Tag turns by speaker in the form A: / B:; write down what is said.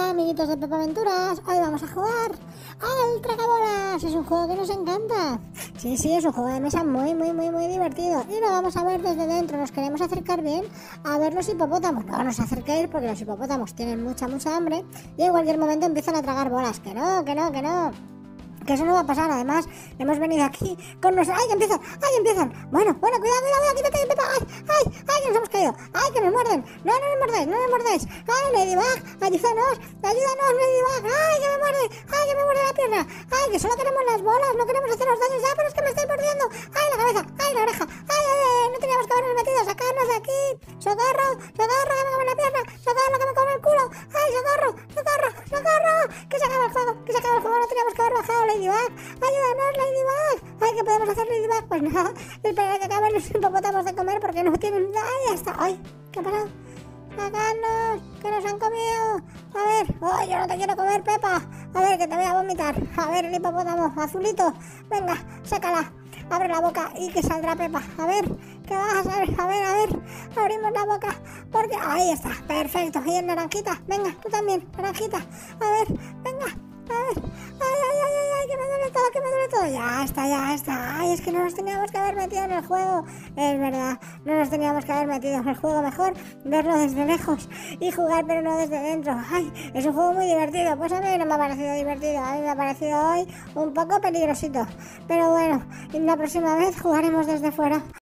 A: Hola amiguitos de Pepa Aventuras, hoy vamos a jugar al Tragabolas. Es un juego que nos encanta. Sí, es un juego de mesa muy divertido. Y lo vamos a ver desde dentro. Nos queremos acercar bien a ver los hipopótamos. No nos acerquéis porque los hipopótamos tienen mucha hambre y en cualquier momento empiezan a tragar bolas. Que no. Que eso no va a pasar. Además, hemos venido aquí con los... ¡Ay, que empiezan! Bueno, cuidado, quítate, Pepa. ¡Ay, que nos hemos caído! ¡Ay, que nos muerden! No me mordáis. ¡Ay, Ladybug! ¡Ayúdanos, Ladybug! ¡Ay, que me muerde la pierna! ¡Ay, que solo queremos las bolas! ¡No queremos haceros daños ya, pero es que me estoy mordiendo! ¡Ay, la cabeza! ¡Ay, la oreja! ¡Ay! No teníamos que habernos metido! ¡Sacarnos de aquí! ¡Socorro, que me come la pierna! ¡Socorro, que me come el culo! ¡Ay, socorro! ¡Que se acaba el juego! No teníamos que haber bajado, Ladybug. ¡Ayúdanos, Ladybug! ¡Ay, qué podemos hacer, Ladybug! Pues nada, esperar a que acaben los hipopótamos de comer porque no tienen... ¡Ay, ya está! ¡Ay! ¿Qué ha pasado? ¡Sacarnos! ¡Que nos han comido! A ver... ¡Ay, yo no te quiero comer, Pepa! A ver, que te voy a vomitar. A ver, el hipopótamo azulito. Venga, sácala. Abre la boca y que saldrá Pepa. A ver, ¿qué vas a hacer? A ver. Abrimos la boca. Porque... ¡Ahí está! Perfecto. Y el naranjita. Venga, tú también. Naranjita. A ver, venga. A ver. ¡Ay, que me duele todo! Ya está. Ay, es que no nos teníamos que haber metido en el juego. Es verdad, no nos teníamos que haber metido en el juego. Mejor verlo desde lejos y jugar, pero no desde dentro. Ay, es un juego muy divertido. Pues a mí no me ha parecido divertido. A mí me ha parecido hoy un poco peligrosito. Pero bueno, la próxima vez jugaremos desde fuera.